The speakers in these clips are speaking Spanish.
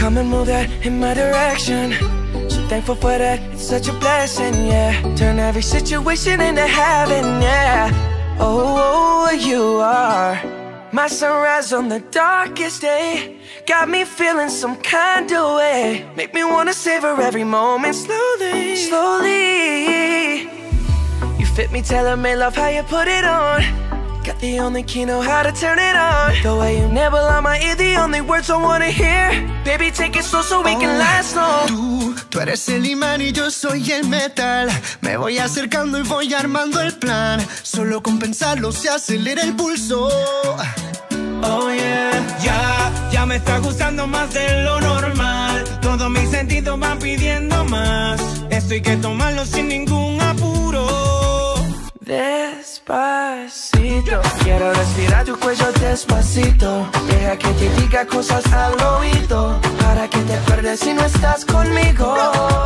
Come and move that in my direction. So thankful for that, it's such a blessing, yeah. Turn every situation into heaven, yeah. Oh, you are my sunrise on the darkest day. Got me feeling some kind of way. Make me wanna savor every moment slowly, slowly. You fit me, tailor-made, love how you put it on. Got the only key, know how to turn it on. The way you nibble on my ear, the only words I wanna hear. Baby, take it slow so we can last long. Tú eres el imán y yo soy el metal. Me voy acercando y voy armando el plan. Solo con pensarlo se acelera el pulso. Oh yeah, ya me está gustando más de lo normal. Todos mis sentidos van pidiendo más. Esto hay que tomarlo sin ningún apuro. Despacito, quiero respirar tu cuello despacito. Deja que te diga cosas al oído, para que te acuerdes si no estás conmigo.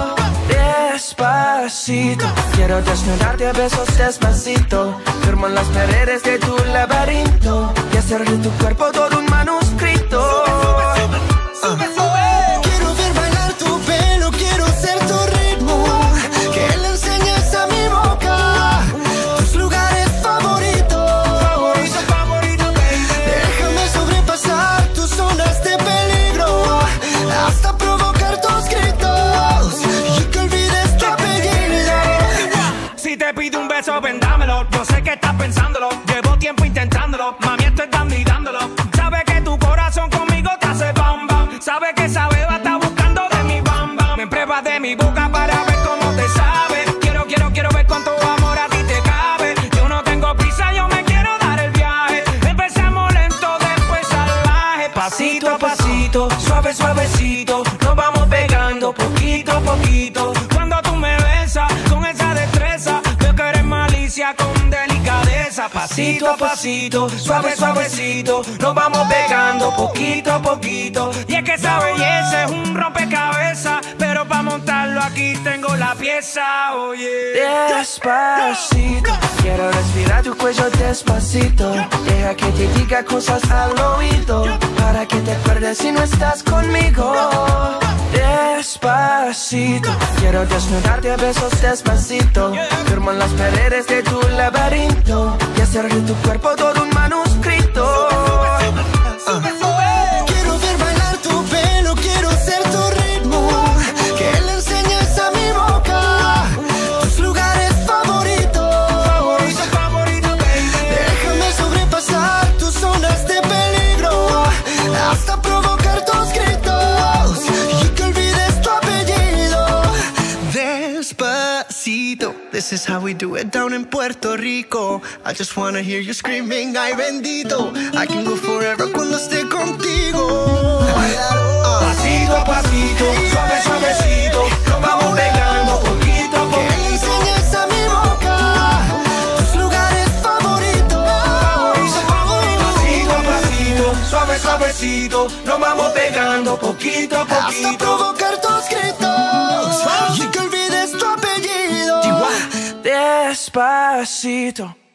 Despacito, quiero desnudarte a besos despacito. Firmo en las paredes de tu laberinto y hacer de tu cuerpo todo un manuscrito. Sube, sube. Quiero ver bailar tu pelo, quiero ser tu ritmo. Que le enseñes a mi boca tus lugares favoritos. Favorito, baby. Déjame sobrepasar tus zonas de peligro, hasta provocar tus gritos y que olvides tu apellido. Si te pido un beso, ven dámelo. Yo sé que estás pensándolo, llevo tiempo intentándolo. Mami, estoy dando y dándolo. Sabes que tu corazón conmigo te hace bam bam. Sabes que esa beba está buscando de mi bam bam. Me pruebas de mi boca para ver cómo te sabe. Quiero ver cuánto amor a ti te cabe. Yo no tengo prisa, yo me quiero dar el viaje. Empezamos lento, después salvaje. Pasito a pasito, suave, suavecito. Nos vamos pegando poquito a poquito. Cuando tú me besas con esa destreza, veo que eres malicia con delicadeza. Pasito a pasito, suave, suavecito. Nos vamos pegando poquito a poquito. Y es que esa belleza es un rompecabezas, pero para montarlo aquí tengo la pieza, oye. Despacito, quiero respirar tu cuello despacito. Deja que te diga cosas al oído, para que te acuerdes si no estás conmigo. Despacito, quiero desnudarte a besos despacito. Firmo en las paredes de tu laberinto y hacer de tu cuerpo todo un manuscrito. Quiero ver bailar tu pelo, quiero ser tu ritmo. Que le enseñes a mi boca tus lugares favoritos. Favorito, baby. Déjame sobrepasar tus zonas de peligro, hasta provocar tus gritos y que olvides tu apellido. Despacito, this is how we do it down in Puerto Rico. I just wanna hear you screaming, ay bendito. I can go forever cuando esté contigo. Pasito a pasito, suave, suavecito. Nos vamos pegando poquito a Que le poquito. enseñes a mi boca tus lugares favoritos. Pasito a pasito, suave, suavecito. Nos vamos pegando poquito a Hasta poquito. provocar tus gritos y que olvides tu apellido. Despacito.